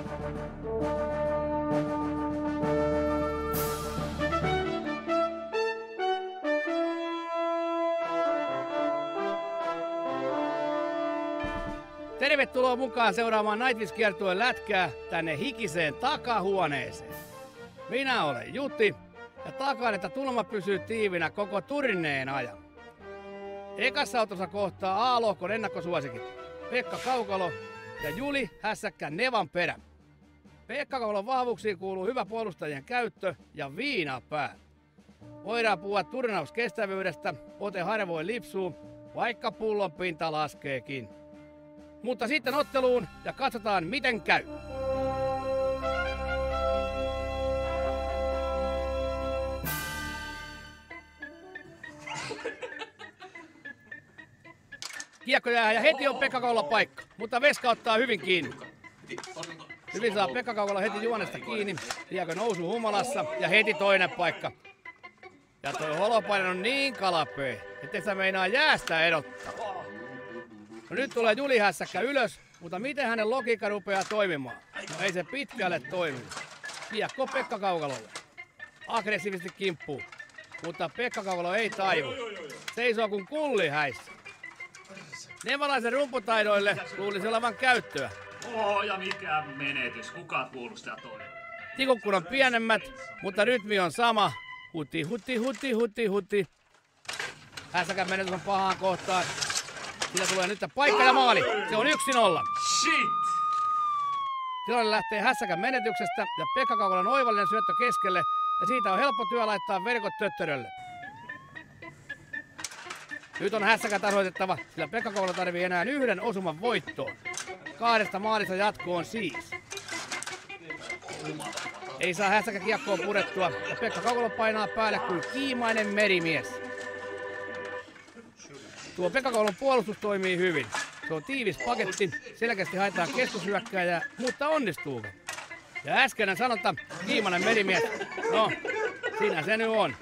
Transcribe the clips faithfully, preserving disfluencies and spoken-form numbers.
Tervetuloa mukaan seuraamaan Nightwish-kiertueen lätkää tänne hikiseen takahuoneeseen. Minä olen Jutti ja takaan, että tulma pysyy tiivinä koko turneen ajan. Ekassa autossa kohtaa A-lohkon ennakkosuosikit Pekka Kaukalo ja Juli hässäkkä Nevan perä. Pekka Kaukalon vahvuuksiin kuuluu hyvä puolustajien käyttö ja viinapää. Voidaan puhua turnauskestävyydestä, ote harvoin lipsuu, vaikka pullon pinta laskeekin. Mutta sitten otteluun ja katsotaan miten käy. Kiekko jää ja heti on Pekka Kaukalon paikka, mutta Veska ottaa hyvin kiinni. Hyvin saa Pekka Kaukalo heti juonesta kiinni, kiekko nousuu humalassa ja heti toinen paikka. Ja toi Holopainen on niin kalapee, ettei sitä meinaa jäästä edottaa. No nyt tulee Juli hässäkkä ylös, mutta miten hänen logiikka rupeaa toimimaan? No ei se pitkälle toimi. Kiekko Pekka Kaukalolle. Aggressiivisesti kimppuu, mutta Pekka Kaukalo ei taivu. Seisoo kuin kulli häissä. Nevalaisen rumputaidoille luulisi olevan käyttöä. Oo, ja mikä menetys, kuka puolustaa toinen? Tikukkun on pienemmät, mutta rytmi on sama. Huti, huti, huti, huti, huti. Hässäkän menetys on pahaan kohtaan. Sillä tulee nyt paikka ja maali. Se on yksi nolla. Shit! Tilanne lähtee hässäkän menetyksestä ja Pekka Kaukalon oivallinen syöttö keskelle. Ja siitä on helppo työ laittaa verkot töttörölle. Nyt on hässäkä tasoitettava, sillä Pekka Kaukalo tarvii enää yhden osuman voittoon. Kahdesta maalista jatkoon siis. Ei saa hässäkä kiekkoon purettua ja Pekka Kaukalo painaa päälle kuin kiimainen merimies. Tuo Pekka Kaukalon puolustus toimii hyvin. Se on tiivis paketti, selkeästi haetaan keskushyökkääjää, mutta onnistuuko? Ja äskeinen sanonta, kiimainen merimies, no siinä se nyt on.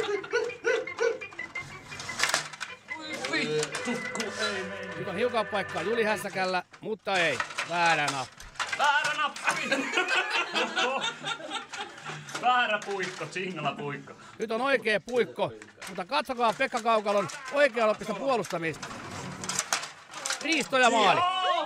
Nyt on hiukan paikkaa Juli hässäkällä, mutta ei. Väärä nappi. Väärä nappi! Väärä puikko, singla puikko. Nyt on oikea puikko, mutta katsokaa Pekka Kaukalon oikealoppista puolustamista. Riisto ja maali.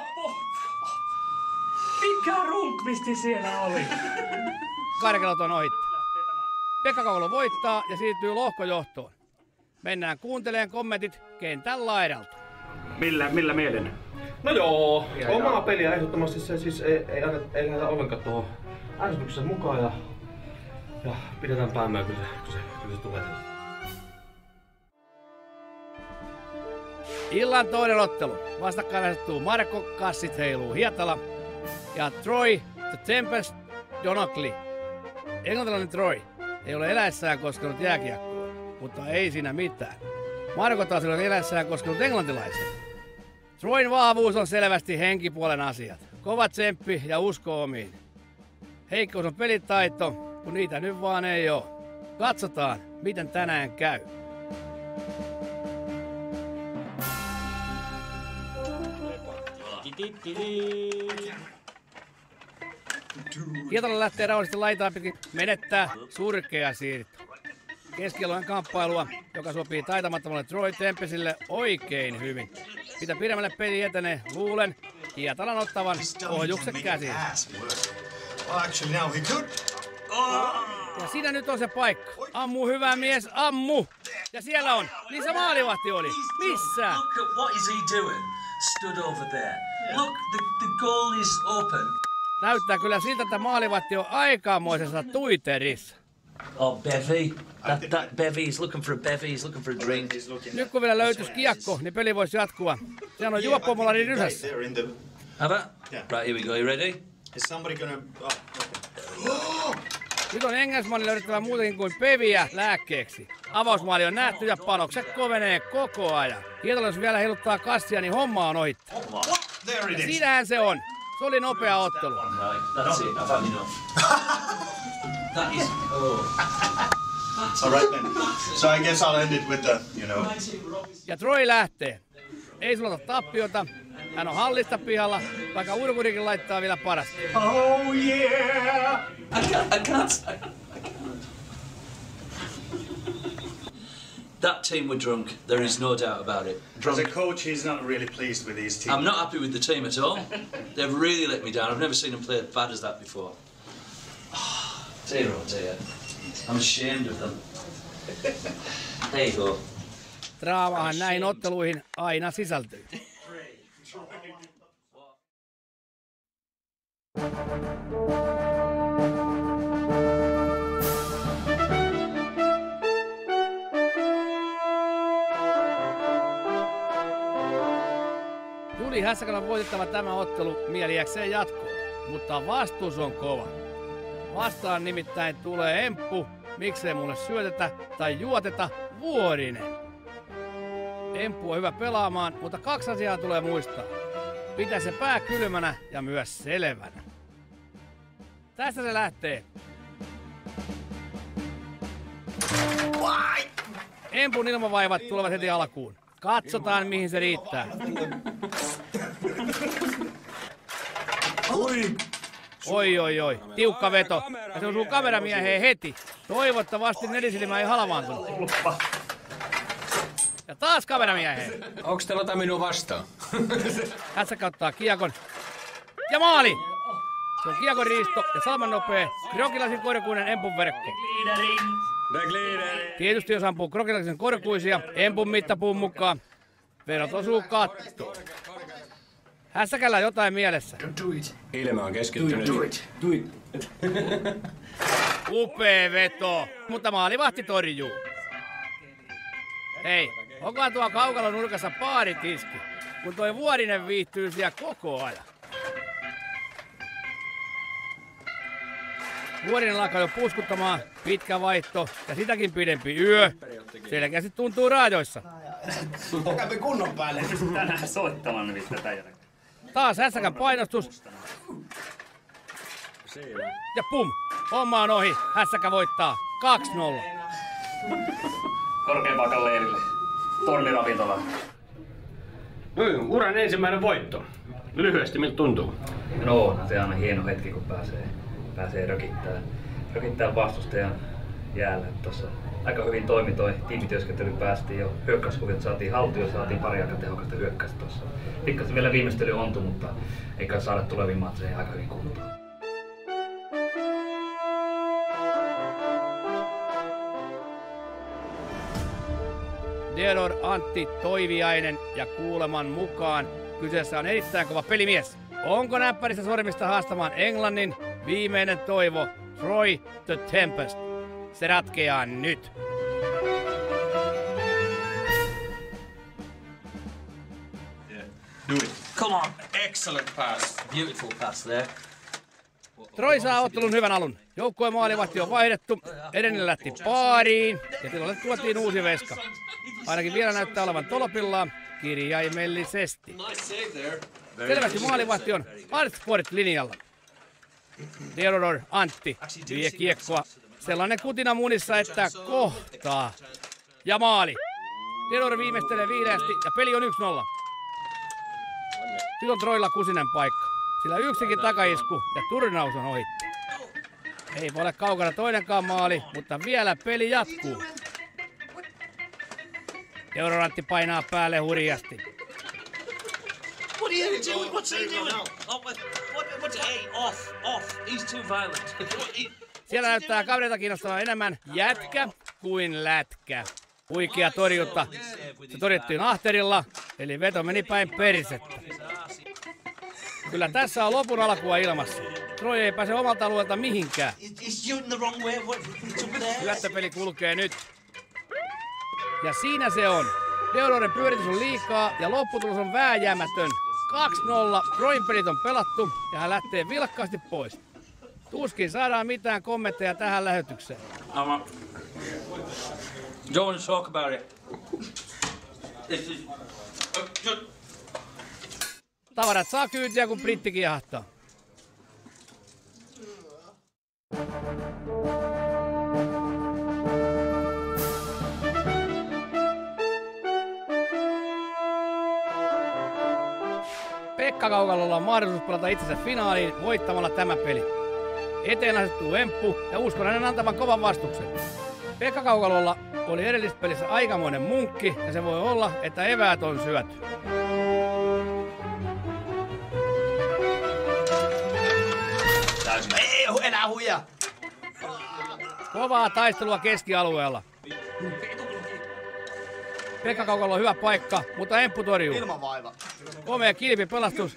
Mikä runkvisti siellä oli? Karkelot on ohitte. Pekka Kaukalo voittaa ja siirtyy lohkojohtoon. Mennään kuunteleen kommentit kentän laidalta. Millä, millä mielen? No joo, omaa peliä ehdottomasti se siis ei, ei, ei lähdetä ollenkaan tuohon äänestykseen mukaan ja, ja pidetään päämään, kun se, kun se, kun se tulee. Illan toinen ottelu. Vastakkain asettuu Marko, kassit heiluu Hietala ja Troy, The Tempest, Donockley. Englantilainen Troy ei ole eläessään koskenut jääkiekkoa, mutta ei siinä mitään. Marko taas on eläessään koskenut englantilaisen. Troyn vahvuus on selvästi henkipuolen asiat. Kova tsemppi ja usko omiin. Heikkous on pelitaito, kun niitä nyt vaan ei oo. Katsotaan, miten tänään käy. Hietala lähtee rauhallisesti laitaan pitkin, menettää surkea siirto. Keskialueen kamppailua, joka sopii taitamattomalle Troy Tempesille oikein hyvin. Mitä pidemmälle peli etenee, luulen Hietalan ottavan ohjukset käsiin. Ja siinä nyt on se paikka. Ammu hyvä mies, ammu! Ja siellä on, niin se maalivahti oli. Missä? Look at what is he doing? Stood over there. Look, the, the goal is open. Näyttää kyllä siltä, että maalivahti on aikamoisessa tuiterissa. Oh, bevy. That, that bevy, he's looking for a bevy, he's looking for a drink. Nyt kun vielä löytyisi kiekko, niin peli voisi jatkua. Sehän on juoppomolari rysässä. Have it? Right, here we go. You ready? Is somebody gonna... Nyt on Engelsmanin löydettävä muutenkin kuin peviä lääkkeeksi. Avausmaali on nähty ja panokset kovenee koko ajan. Hietala, jos vielä heiluttaa kassia, niin homma on ohittaa. Ja siinähän se on. Se oli nopea ottelu. That's it. I've had enough. That is... Oh. All right then. So I guess I'll end it with the, you know... Ja Troy lähtee. Ei sulata tappiota. Hän on hallista pihalla, vaikka urkurikin laittaa vielä parasta. Oh yeah! I can't, I can't. I, I can't. That team were drunk. There is no doubt about it. Drunk. As a coach, he's not really pleased with these teams. I'm not happy with the team at all. They've really let me down. I've never seen them play as bad as that before. Oh, dear oh dear. I'm ashamed of them. Hey ho. Draamahan näihin otteluihin aina sisältyy. Juli Hässäkän on voitettava tämä ottelu mieliäkseen jatkoon, mutta vastuus on kova. Vastaan nimittäin tulee Emppu, miksei mulle syötetä tai juoteta, Vuorinen. Emppu on hyvä pelaamaan, mutta kaksi asiaa tulee muistaa. Pitää se pää kylmänä ja myös selvänä. Tästä se lähtee. Empun ilmavaivat tulevat heti alkuun. Katsotaan mihin se riittää. Oi oi oi, tiukka veto. Ja se osuu kameramieheen heti. Toivottavasti nelisilmä ei halvaantunut. Ja taas kameramieheen. Onks teillä jotain minua vastaan? Hässäkkä ottaa kiekon. Ja maali! Se on kiekon riisto ja salman nopee krokilaisen korkuinen Empun verkko. Tietysti jos ampuu krokilaisen korkuisia Empun mittapuun mukaan, verot osuu kattoon. Hässäkällä jotain mielessä. Ilme on keskittynyt. Do it, do it. Upee veto, mutta maalivahti torjuu. Hei, onkohan tuo kaukalon nurkassa paaritiski, kun toi Vuorinen viihtyy siellä koko ajan. Vuorinen alkaa jo puskuttamaan, pitkä vaihto ja sitäkin pidempi yö. Selkeästi tuntuu raajoissa. Kävi kunnon päälle. Tänään soittamaan nimittäin tätä. Taas Hässäkän painostus. Ja pum, homma on ohi. Hässäkä voittaa kaksi nolla. Korkeapaikan leirille. Tonniravintola. No, uran ensimmäinen voitto. Lyhyesti, miltä tuntuu? No on se aina hieno hetki, kun pääsee, pääsee rökittämään, rökittämään vastustajan jäällä. Tuossa aika hyvin toimi toi tiimityöskentely, päästiin jo hyökkäyskuvit, saatiin haltuun ja saatiin pari aika tehokasta hyökkäystä tuossa. Pikkasen vielä viimeistely ontui, mutta eikä saada tuleviin matseihin aika hyvin kuntoon. Theodor Antti Toiviainen ja kuuleman mukaan kyseessä on erittäin kova pelimies. Onko näppäristä sormista haastamaan Englannin viimeinen toivo Troy the Tempest? Se ratkeaa nyt. Yeah. Do it. Come on. Excellent pass. Beautiful pass there. Troy saa ottelun hyvän alun. Joukkueen maalivahti on vaihdettu, edellinen lähti baariin ja tilalle tuotiin uusi veska. Ainakin vielä näyttää olevan tolpillaan kirjaimellisesti. Selvästi maalivahti on Artsport linjalla. Theodor Antti vie kiekkoa. Sellainen kutina munissa, että kohtaa. Ja maali. Theodor viimeistelee viileästi ja peli on yksi nolla. Nyt on Troilla kusinen paikka. Sillä yksikin takaisku ja turnaus on ohi. Ei voi olla kaukana toinenkaan maali, mutta vielä peli jatkuu. Theodor Antti painaa päälle hurjasti. What are you doing? What's he doing? Oh, what, what's hey, off, off. He's too violent. Siellä näyttää kavereita kiinnostavan enemmän jätkä kuin lätkä. Huikea torjunta. Se torjuttiin ahterilla, eli veto meni päin persettä. Kyllä tässä on lopun alkua ilmassa. Troy ei pääse omalta alueelta mihinkään. Syöttöpeli kulkee nyt. Ja siinä se on. Theodoren pyöritys on liikaa ja lopputulos on vääjäämätön. kaksi nolla. Troyn pelit on pelattu ja hän lähtee vilkkaasti pois. Tuskin saadaan mitään kommentteja tähän lähetykseen. Um, don't want to talk about it. Tavarat saa kyytiä, kun britti kiehahtaa. Pekka Kaukalolla on mahdollisuus pelata itsensä finaaliin voittamalla tämä peli. Eteen asettuu Emppu ja uskon hänen antavan kovan vastuksen. Pekka Kaukalolla oli edellispelissä aikamoinen munkki ja se voi olla, että eväät on syöty. Ei, enää huija! Kovaa taistelua keskialueella. Pekka Kaukalla on hyvä paikka, mutta Emppu torjuu. Ilman vaiva. Komea kilpipelastus.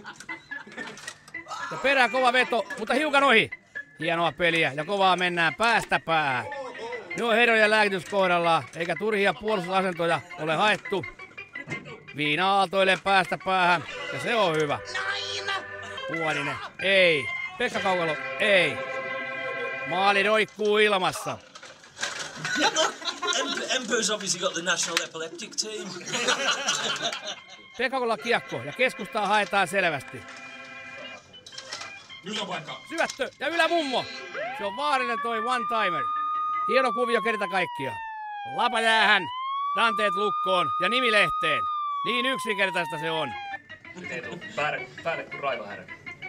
Ja perään kova veto, mutta hiukan ohi. Hienoa peliä ja kovaa mennään päästä päähän. Nyt on herrojen lääkitys kohdallaan, eikä turhia puolustusasentoja ole haettu. Viina aaltoilee päästä päähän ja se on hyvä. Vuorinen, ei. Pekka Kaukalo, ei. Maali roikkuu ilmassa. Empu's obviously got the national epileptic team. Pekka Kaukalolla kiekko ja keskustaa haetaan selvästi. Syöttö ja ylämummo. Se on Vaarinen toi one-timer. Hieno kuvio kerta kaikkiaan. Lapa jäähän, ranteet lukkoon ja nimi lehteen. Niin yksinkertaista se on. Nyt ei tullut päälle, päälle kuin raivahärä.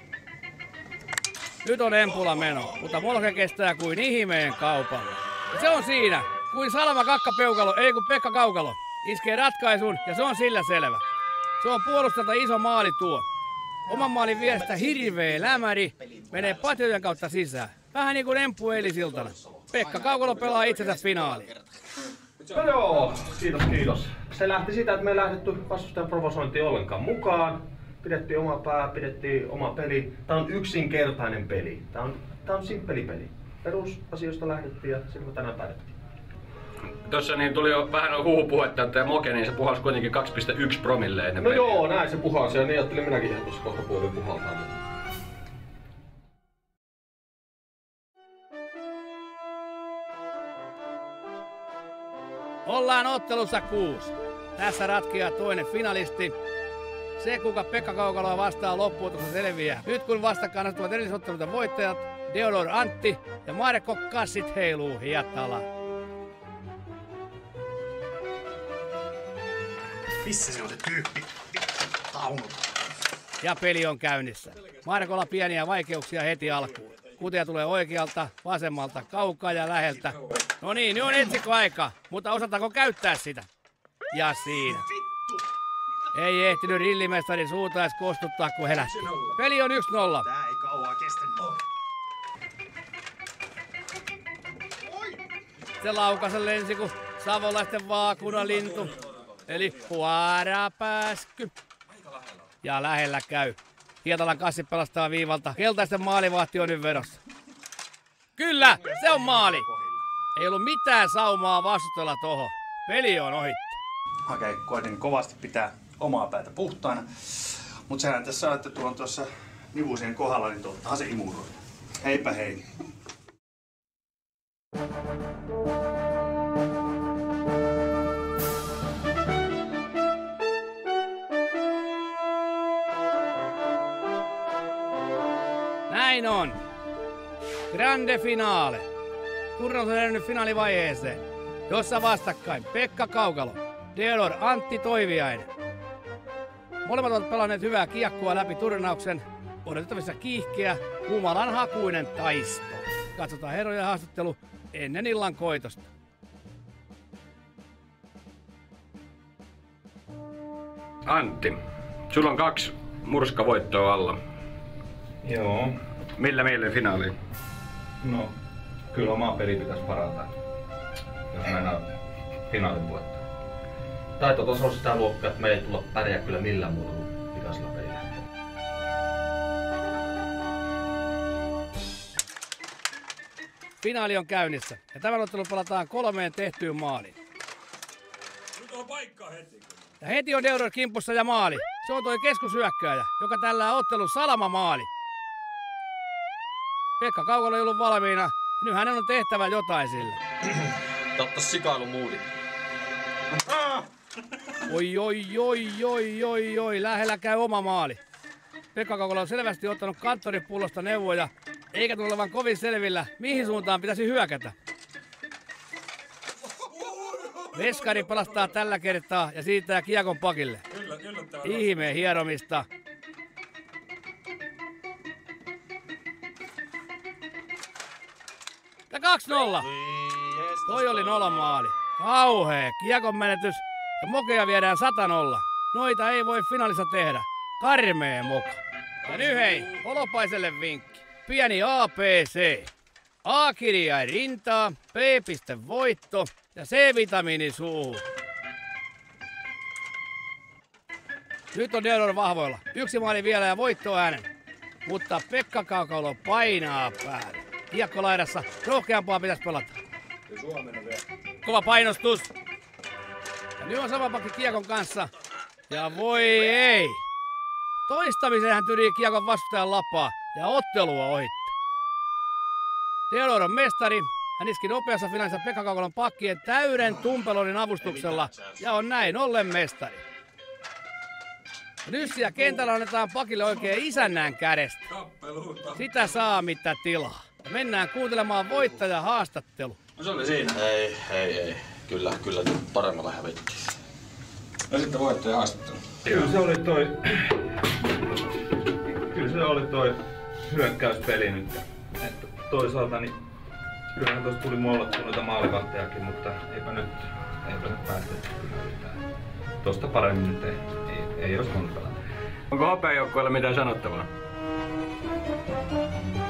Nyt on Empulla meno, mutta Molke kestää kuin ihmeen kaupalla. Ja se on siinä, kuin Salma Kakkapeukalo, ei kun Pekka Kaukalo. Iskee ratkaisun ja se on sillä selvä. Se on puolustajalta iso maali tuo. Oman maalin vierestä hirveä lämäri menee patjojen kautta sisään. Vähän niin kuin Emppu eilisiltana. Pekka Kaukalo pelaa itsensä finaaliin. No joo, kiitos kiitos. Se lähti siitä, että me ei lähdetty vastustajan provosointiin ollenkaan mukaan. Pidettiin oma pää, pidettiin oma peli. Tää on yksinkertainen peli. Tää on, tää on simppeli peli. Perusasioista lähdettiin ja sitten me tänään päätettiin. Tuossa niin tuli jo vähän huhupuhetta, että Moke, niin se puhalsi kuitenkin kaksi pilkku yksi promille ennen No peliä. joo, näin se puhalsi ja niin ajattelin minäkin ihan tuossa kohta puolin puhaltaa. Ollaan ottelussa kuusi. Tässä ratkeaa toinen finalisti. Se, kuka Pekka Kaukaloa vastaan loppuotossa selviää. Nyt kun vastakkain asettuvat edellisotteluiden voittajat, Deodor Antti ja Marko Kassit heiluu Hietala. Missä se on se tyyppi? Taunut. Ja peli on käynnissä. Markolla pieniä vaikeuksia heti alkuun. Kutia tulee oikealta, vasemmalta, kaukaa ja läheltä. No niin, nyt on etsikkoaika, mutta osataanko käyttää sitä? Ja siinä. Ei ehtinyt rillimestari suutais kostuttaa, kun helätti. Peli on yksi nolla. Tää ei kauaa kestänyt. Se laukasen lensi, kun savolaisten vaakunalintu. Eli huarapääsky. Ja lähellä käy. Hietalan Kassi pelastaa viivalta. Keltaisten maalivahti on nyt vedossa. Kyllä, se on maali. Ei ollut mitään saumaa vastustella toho. Peli on ohitti. Okei, okay, koitin kovasti pitää omaa päätä puhtaana. Mut sehän tässä on, että tuo on tuossa nivusien kohdalla, niin tottahan se imuroi. Heipä hei. Näin on. Grande finale. Turnaus on edennyt finaalivaiheeseen, jossa vastakkain Pekka Kaukalo, Deodor Antti Toiviainen. Molemmat ovat pelanneet hyvää kiekkoa läpi turnauksen. Odotettavissa kiihkeä, humalan hakuinen taisto. Katsotaan herrojen haastattelu ennen illan koitosta. Antti, sulla on kaksi murskavoittoa alla. Joo. Millä meille finaaliin? No, kyllä omaa peli pitäisi parantaa, jos mennään finaalin voittaa. Taitotaso on sitä luokkaa, että me ei tulla pärjää kyllä millään muuta kuin pikaisella pelillä. Finaali on käynnissä ja tämän ottelun pelataan kolmeen tehtyyn maaliin. Nyt on paikka heti. Ja heti on Deodor kimpussa ja maali. Se on toi keskusyökkääjä, joka tällä ottelun salama maali. Pekka Kaukalo ei ollut valmiina. Nyt hänen on tehtävä jotain sillä. Tattas sikailu muuli. Oi, oi, oi, oi, oi, oi. Lähellä käy oma maali. Pekka Kaukalo on selvästi ottanut kanttoripullosta neuvoja, eikä tule olevan kovin selvillä, mihin suuntaan pitäisi hyökätä. Veskari pelastaa tällä kertaa ja siirtää kiekon pakille. Kyllä, kyllä tää on. Ihme hieromista. Ja kaksi nolla. Toi oli nolomaali. Kauhea kiekon menetys ja mokeja viedään sata nolla. Noita ei voi finaalissa tehdä. Karmee moka. Ja nyt hei, Holopaiselle vinkki. Pieni A B C. A-kirjain rintaa, B-piste voitto ja C-vitamiini suuhun. Nyt on Deodor vahvoilla. Yksi maali vielä ja voitto äänen. Mutta Pekka Kaukalo painaa päälle. Kiekko laidassa. Rohkeampaa pitäisi pelata. Kova painostus. Ja nyt on sama pakki kiekon kanssa. Ja voi ei. Toistamiseen hän tyrii kiekon vastustajan lapaa ja ottelua ohitti. Deodor on mestari. Hän iski nopeassa finaalissa Pekka Kaukalon pakkien täyden tumpelonin avustuksella ja on näin ollen mestari. Nyssiä kentällä annetaan pakille oikein isännän kädestä. Sitä saa mitä tilaa. Mennään kuuntelemaan voittaja haastattelu. No se oli siinä. Ei, ei, ei. Kyllä, kyllä paremmalla hävittiin. No sitten voittaja haastattelu. Kyllä se oli toi... Kyllä se oli toi hyökkäyspeli nyt. Että toisaalta niin... Kyllähän tuossa tuli mollattua noita maalivahtajakin, mutta eipä nyt... Eipä nyt päästetty kyllä mitään. Tosta paremmin nyt ei, ei, ei olisi voinut pelata. Onko hopeajoukkueella mitään sanottavaa?